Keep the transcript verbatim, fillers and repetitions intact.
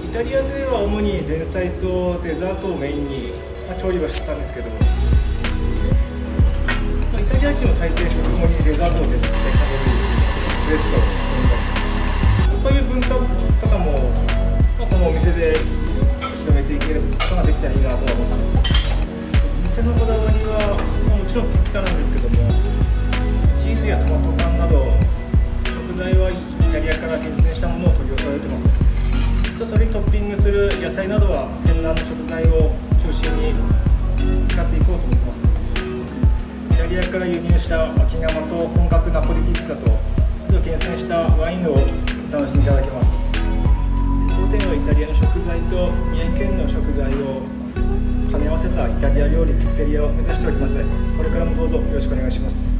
イタリアでは主に前菜とデザートをメインに、まあ、調理はしてたんですけど、まあ、イタリア人は大抵食後にデザートを絶対食べるレストラン、そういう文化とかも、まあ、このお店で広めていけることができたらいいなと思ってます。お店のこだわりは、まあ、もちろんピッツァなんですけども、チーズやトマト缶など食材はイタリアから厳選したものを取り寄せられてます。それにトッピングする野菜などは県南の食材を中心に使っていこうと思ってます。イタリアから輸入した秋釜と本格ナポリピッツァと厳選したワインをお楽しみいただけます。当店はイタリアの食材と宮城県の食材を兼ね合わせたイタリア料理ピッツェリアを目指しております。これからもどうぞよろしくお願いします。